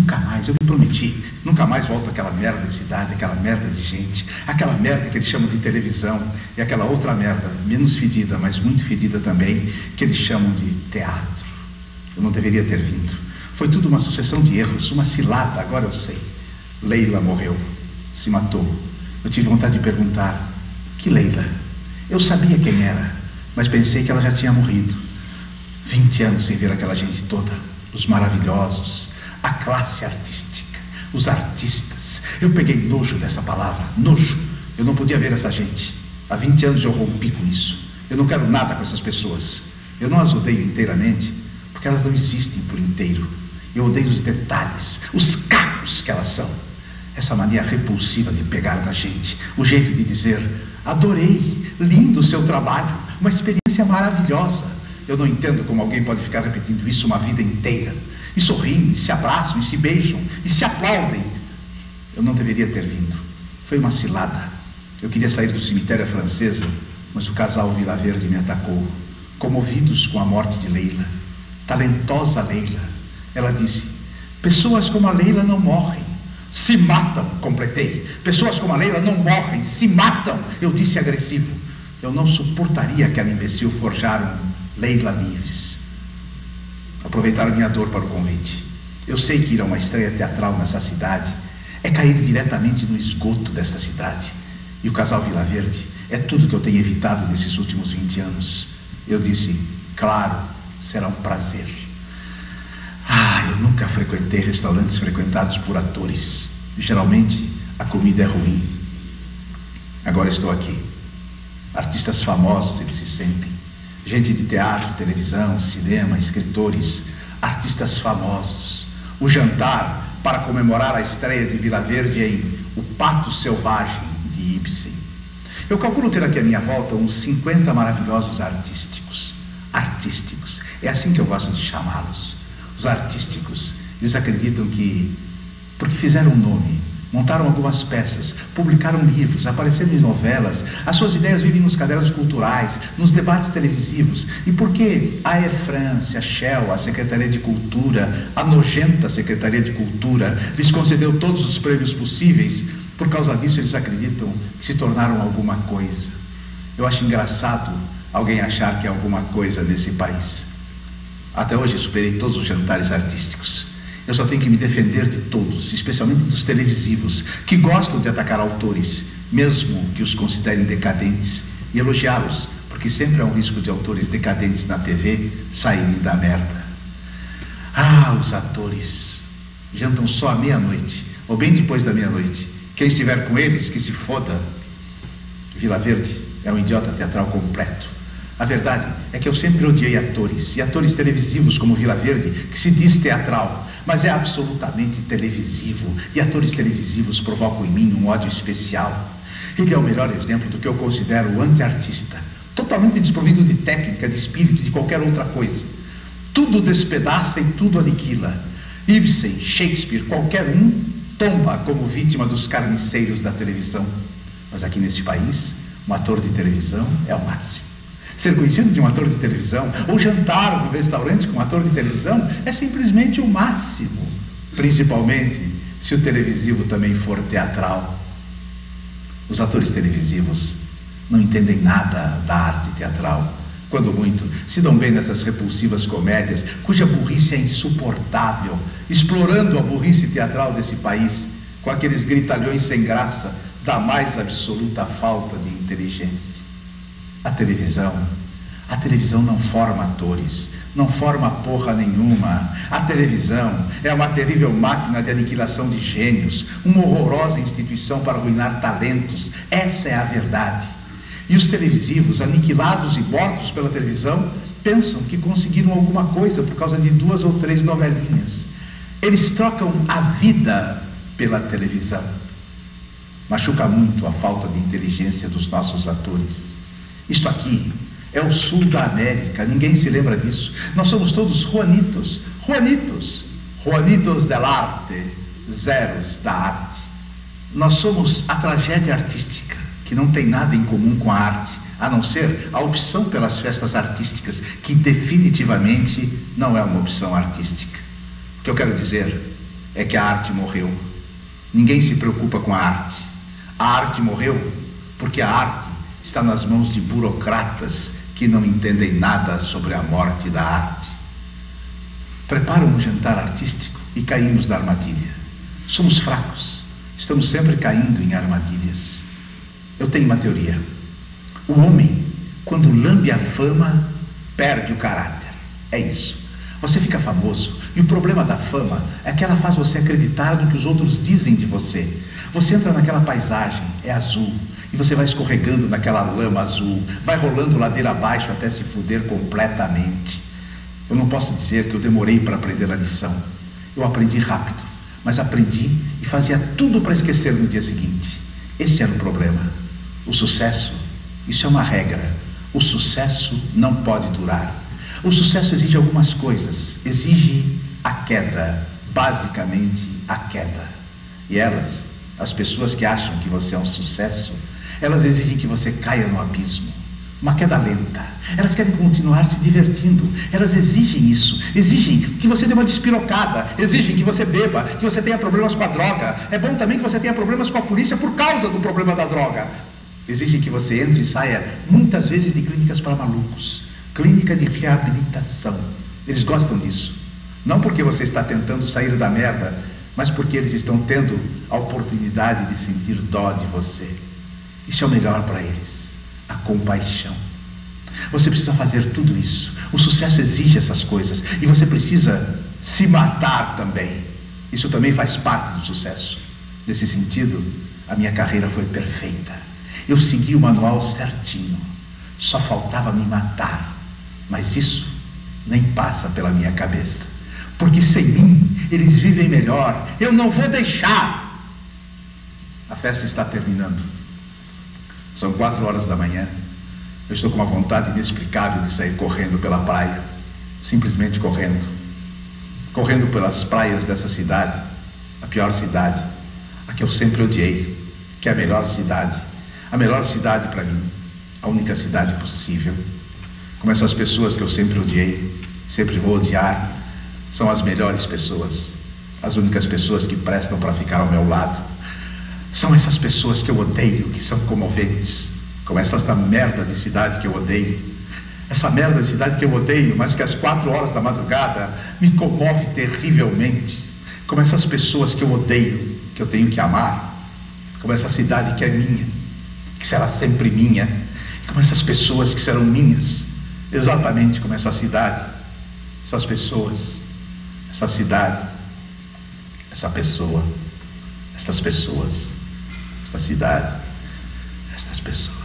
nunca mais, eu me prometi, nunca mais volto àquela merda de cidade, aquela merda de gente, aquela merda que eles chamam de televisão, e aquela outra merda, menos fedida, mas muito fedida também, que eles chamam de teatro. Eu não deveria ter vindo. Foi tudo uma sucessão de erros, uma cilada, agora eu sei. Leila morreu, se matou. Eu tive vontade de perguntar, que Leila? Eu sabia quem era, mas pensei que ela já tinha morrido. 20 anos sem ver aquela gente toda, os maravilhosos, a classe artística, os artistas. Eu peguei nojo dessa palavra, nojo. Eu não podia ver essa gente. Há 20 anos eu rompi com isso. Eu não quero nada com essas pessoas. Eu não as odeio inteiramente, porque elas não existem por inteiro. Eu odeio os detalhes, os cacos que elas são. Essa mania repulsiva de pegar na gente, o jeito de dizer, adorei, lindo o seu trabalho, uma experiência maravilhosa. Eu não entendo como alguém pode ficar repetindo isso uma vida inteira. E sorriem, e se abraçam, e se beijam, e se aplaudem. Eu não deveria ter vindo. Foi uma cilada. Eu queria sair do cemitério francesa, mas o casal Vila Verde me atacou, comovidos com a morte de Leila. Talentosa Leila. Ela disse, pessoas como a Leila não morrem, se matam, completei. Pessoas como a Leila não morrem, se matam, eu disse agressivo. Eu não suportaria aquela imbecil forjar um Leila Nives. Aproveitaram minha dor para o convite. Eu sei que ir a uma estreia teatral nessa cidade é cair diretamente no esgoto desta cidade. E o casal Vila Verde é tudo que eu tenho evitado nesses últimos 20 anos. Eu disse, claro, será um prazer. Eu nunca frequentei restaurantes frequentados por atores. Geralmente, a comida é ruim. Agora estou aqui. Artistas famosos, eles se sentem. Gente de teatro, televisão, cinema, escritores, artistas famosos. O jantar para comemorar a estreia de Vila Verde em O Pato Selvagem, de Ibsen. Eu calculo ter aqui à minha volta uns 50 maravilhosos artísticos. Artísticos, é assim que eu gosto de chamá-los. Os artísticos, eles acreditam que, porque fizeram um nome, montaram algumas peças, publicaram livros, apareceram em novelas, as suas ideias vivem nos cadernos culturais, nos debates televisivos, e porque a Air France, a Shell, a Secretaria de Cultura, a nojenta Secretaria de Cultura, lhes concedeu todos os prêmios possíveis, por causa disso eles acreditam que se tornaram alguma coisa. Eu acho engraçado alguém achar que é alguma coisa nesse país. Até hoje superei todos os jantares artísticos. Eu só tenho que me defender de todos, especialmente dos televisivos, que gostam de atacar autores, mesmo que os considerem decadentes, e elogiá-los, porque sempre há um risco de autores decadentes na TV saírem da merda. Os atores jantam só à meia-noite, ou bem depois da meia-noite. Quem estiver com eles, que se foda. Vila Verde é um idiota teatral completo. A verdade é que eu sempre odiei atores, e atores televisivos como Vila Verde, que se diz teatral, mas é absolutamente televisivo, e atores televisivos provocam em mim um ódio especial. Ele é o melhor exemplo do que eu considero o anti-artista, totalmente desprovido de técnica, de espírito, de qualquer outra coisa. Tudo despedaça e tudo aniquila. Ibsen, Shakespeare, qualquer um tomba como vítima dos carniceiros da televisão. Mas aqui nesse país, um ator de televisão é o máximo. Ser conhecido de um ator de televisão, ou jantar no restaurante com um ator de televisão, é simplesmente o máximo. Principalmente se o televisivo também for teatral. Os atores televisivos não entendem nada da arte teatral. Quando muito, se dão bem nessas repulsivas comédias, cuja burrice é insuportável, explorando a burrice teatral desse país, com aqueles gritalhões sem graça, da mais absoluta falta de inteligência. A televisão não forma atores, não forma porra nenhuma. A televisão é uma terrível máquina de aniquilação de gênios, uma horrorosa instituição para arruinar talentos. Essa é a verdade. E os televisivos, aniquilados e mortos pela televisão, pensam que conseguiram alguma coisa por causa de 2 ou 3 novelinhas. Eles trocam a vida pela televisão. Machuca muito a falta de inteligência dos nossos atores. Isto aqui é o sul da América, ninguém se lembra disso. Nós somos todos Juanitos, Juanitos del arte, zeros da arte. Nós somos a tragédia artística, que não tem nada em comum com a arte, a não ser a opção pelas festas artísticas, que definitivamente não é uma opção artística. O que eu quero dizer é que a arte morreu. Ninguém se preocupa com a arte. A arte morreu porque a arte está nas mãos de burocratas que não entendem nada sobre a morte da arte. Preparam um jantar artístico e caímos na armadilha. Somos fracos, estamos sempre caindo em armadilhas. Eu tenho uma teoria. O homem, quando lambe a fama, perde o caráter. É isso. Você fica famoso e o problema da fama é que ela faz você acreditar no que os outros dizem de você. Você entra naquela paisagem, é azul, e você vai escorregando naquela lama azul, vai rolando ladeira abaixo até se fuder completamente. Eu não posso dizer que eu demorei para aprender a lição. Eu aprendi rápido, mas aprendi e fazia tudo para esquecer no dia seguinte. Esse era o problema. O sucesso, isso é uma regra. O sucesso não pode durar. O sucesso exige algumas coisas. Exige a queda, basicamente a queda. E elas, as pessoas que acham que você é um sucesso, elas exigem que você caia no abismo. Uma queda lenta. Elas querem continuar se divertindo. Elas exigem isso. Exigem que você dê uma despirocada. Exigem que você beba, que você tenha problemas com a droga. É bom também que você tenha problemas com a polícia por causa do problema da droga. Exigem que você entre e saia muitas vezes de clínicas para malucos. Clínica de reabilitação. Eles gostam disso. Não porque você está tentando sair da merda, mas porque eles estão tendo a oportunidade de sentir dó de você. Isso é o melhor para eles. A compaixão. Você precisa fazer tudo isso. O sucesso exige essas coisas. E você precisa se matar também. Isso também faz parte do sucesso. Nesse sentido, a minha carreira foi perfeita. Eu segui o manual certinho. Só faltava me matar. Mas isso nem passa pela minha cabeça. Porque sem mim, eles vivem melhor. Eu não vou deixar. A festa está terminando. São 4 horas da manhã. Eu estou com uma vontade inexplicável de sair correndo pela praia. Simplesmente correndo. Correndo pelas praias dessa cidade. A pior cidade. A que eu sempre odiei. Que é a melhor cidade. A melhor cidade para mim. A única cidade possível. Como essas pessoas que eu sempre odiei, sempre vou odiar, são as melhores pessoas, as únicas pessoas que prestam para ficar ao meu lado. São essas pessoas que eu odeio, que são comoventes, como essa merda de cidade que eu odeio. Essa merda de cidade que eu odeio, mas que às 4 horas da madrugada me comove terrivelmente. Como essas pessoas que eu odeio, que eu tenho que amar. Como essa cidade que é minha, que será sempre minha. Como essas pessoas que serão minhas. Exatamente como essa cidade, essas pessoas, essa cidade, essa pessoa, estas pessoas, esta cidade, estas pessoas.